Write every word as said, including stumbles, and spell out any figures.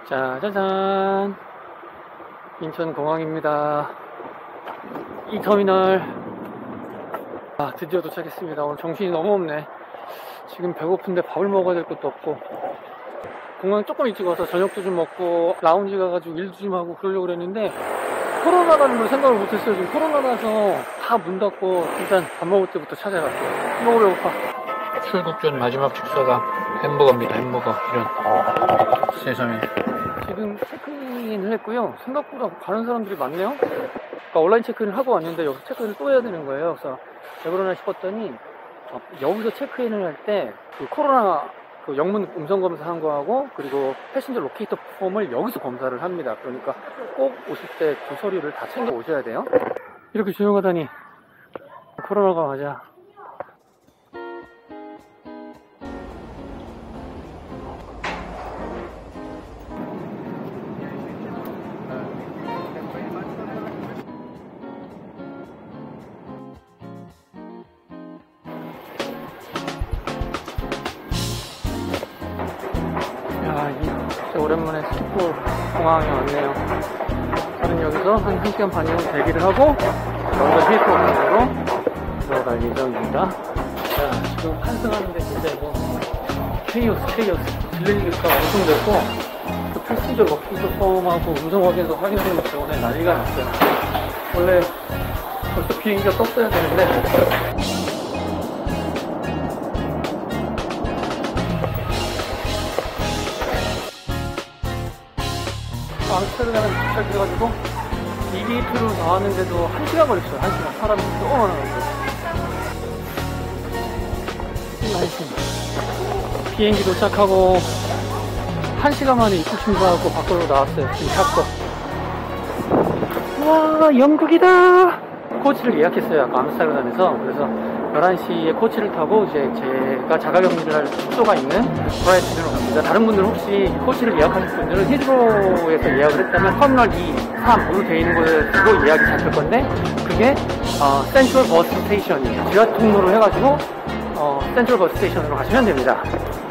짜자잔, 인천공항입니다. 이 터미널 아, 드디어 도착했습니다. 오늘 정신이 너무 없네. 지금 배고픈데 밥을 먹어야 될 것도 없고, 공항 조금 일찍 와서 저녁도 좀 먹고 라운지 가가지고 일도 좀 하고 그러려고 그랬는데 코로나라는 걸 생각을 못했어요. 지금 코로나라서 다 문 닫고 일단 밥 먹을 때부터 찾아갔어요. 너무 배고파. 출국 전 마지막 식사가 햄버거입니다. 햄버거. 이런 세상에. 지금 체크인을 했고요. 생각보다 가는 사람들이 많네요. 그러니까 온라인 체크인을 하고 왔는데 여기서 체크인을 또 해야 되는 거예요. 그래서 왜 그러나 싶었더니 어, 여기서 체크인을 할 때 그 코로나 그 영문 음성 검사한 거하고 그리고 패신저 로케이터 폼을 여기서 검사를 합니다. 그러니까 꼭 오실 때 그 서류를 다 챙겨 오셔야 돼요. 이렇게 조용하다니. 코로나가 맞아. 야, 이 진짜 오랜만에 스키포 공항에 왔네요. 저는 여기서 한 1시간 반 정도 대기를 하고 여기서 힐포 공항으로 들어갈 예정입니다. 자, 지금 환승하는데 진짜 이거 케이오스 케이오스 질리니까 엄청 됐고, 그 패신저 로케이터 폼하고 음성 확인서 확인하는 것 때문에 난리가 났어요. 원래 벌써 비행기가 떴어야 되는데 암스테르담에 도착해가지고 이비에이티로 나왔는데도 한 시간 걸렸어요. 한 시간. 사람이 너무 많아가지고. 비행기 도착하고 한 시간 만에 입국 심사하고 밖으로 나왔어요. 지금 탔고. 와, 영국이다. 코치를 예약했어요. 아까 암스테르담에서. 그래서 열한 시에 코치를 타고 이제 제가 자가격리를 할 숙소가 있는 브라이튼으로 갑니다. 다른 분들 혹시 코치를 예약하실 분들은 히드로에서 예약을 했다면 터미널 이, 삼으로 되어 있는 곳으로 예약이 잡힐 건데, 그게 어, 센트럴 버스 스테이션이에요. 지하 통로로 해가지고 어, 센트럴 버스 스테이션으로 가시면 됩니다.